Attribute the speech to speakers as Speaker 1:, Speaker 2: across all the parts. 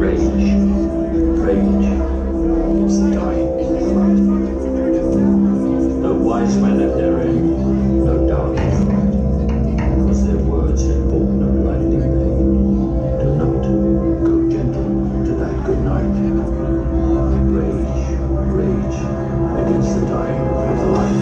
Speaker 1: Rage is the dying light. No wise men at their end, no dark thought, because their words had brought no lightning day. Do not go gentle to that good night. Rage against the dying of light.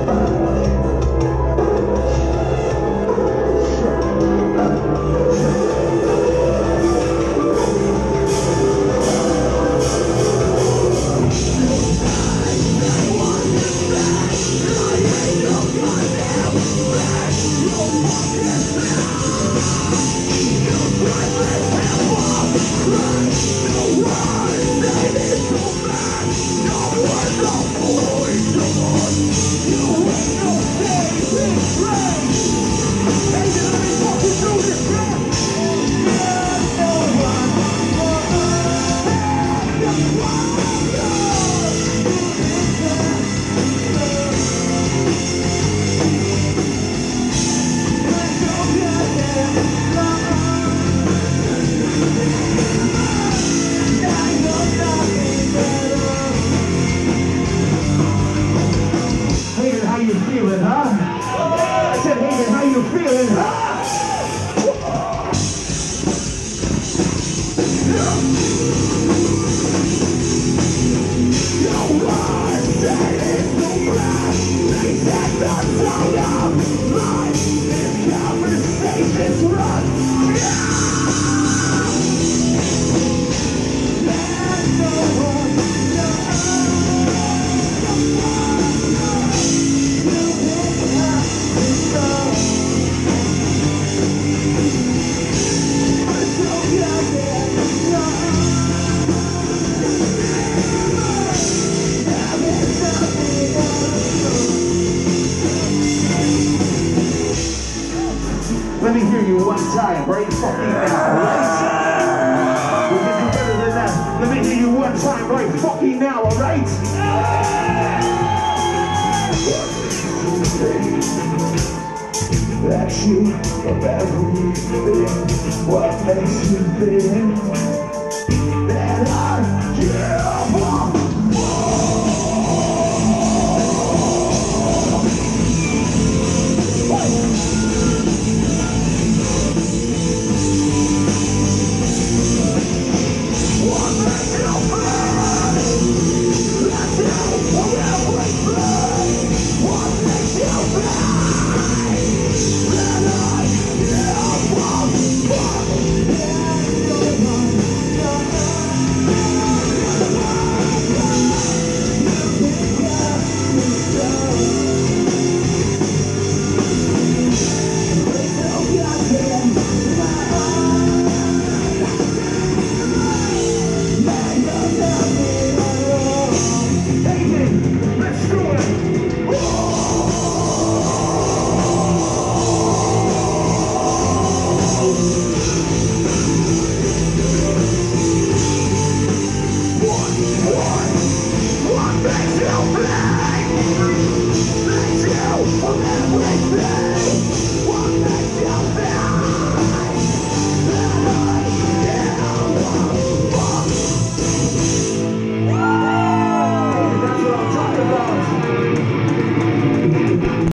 Speaker 2: How you feeling, huh? I said, hey, how you feeling, huh? Let me hear you one time, right fucking now, right? We can do better than that. Let me hear you one time, right fucking now, alright? That you of everything, what makes you think?